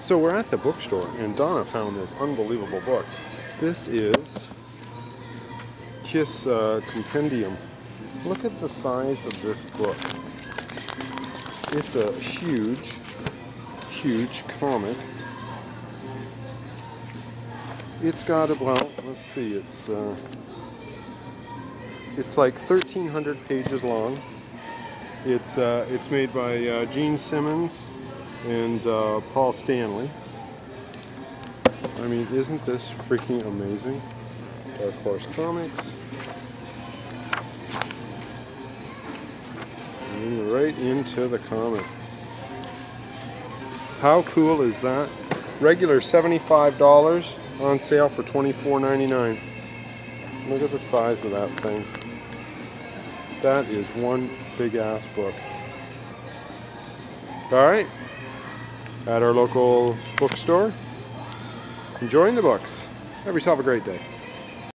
So we're at the bookstore, and Donna found this unbelievable book. This is KISS Kompendium. Look at the size of this book. It's a huge, huge comic. It's got about, let's see, it's like 1,300 pages long. It's made by Simmons and Paul Stanley. I mean, isn't this freaking amazing? Dark Horse Comics. And right into the comic. How cool is that? Regular $75, on sale for $24.99. Look at the size of that thing. That is one big ass book. Alright, at our local bookstore, enjoying the books. Have yourself a great day.